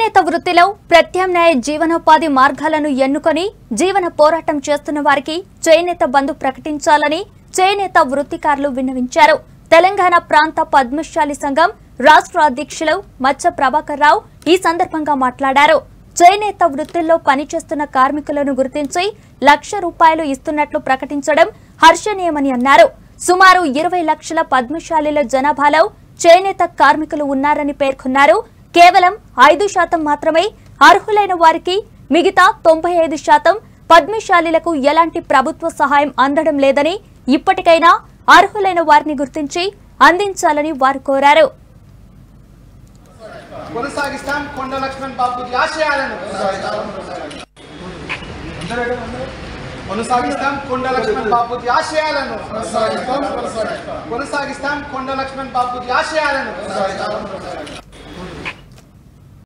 చేనేత వృత్తిలో ప్రత్యామ్నాయ జీవనోపాధి మార్గాలను ఎన్నుకొని జీవన పోరాటం చేస్తున్న వారికి చేనేత బంధు ప్రకటించాలని చేనేత వృత్తికారులు విన్నవించారు. తెలంగాణ ప్రాంత పద్మశాలి సంఘం రాష్ట్ర అధ్యక్షులు మచ్చ ప్రభాకర్ రావు ఈ సందర్భంగా మాట్లాడారు. చేనేత వృత్తిలో పనిచేస్తున్న కార్మికులను గుర్తించి ₹1,00,000 ఇస్తున్నట్లు ప్రకటించడం హర్షణీయమని అన్నారు. సుమారు 20 లక్షల పద్మశాలిల జనాభాలో చేనేత కార్మికులు ఉన్నారని పేర్కొన్నారు. కేవలం 5% మాత్రమే అర్హులైన వారికి, మిగతా 95% పద్మశాలిలకు ఎలాంటి ప్రభుత్వ సహాయం అందడం లేదని, ఇప్పటికైనా అర్హులైన వారిని గుర్తించి అందించాలని వారు కోరారు. కొనసాగిస్తాం కొండ లక్ష్మణ్ బాబుజీ ఆశయాలను కొనసాగిస్తాం కొండ లక్ష్మణ్ బాబుజీ ఆశయాలను కొనసాగిస్తాం కొండ లక్ష్మణ్ బాబుజీ ఆశయాలను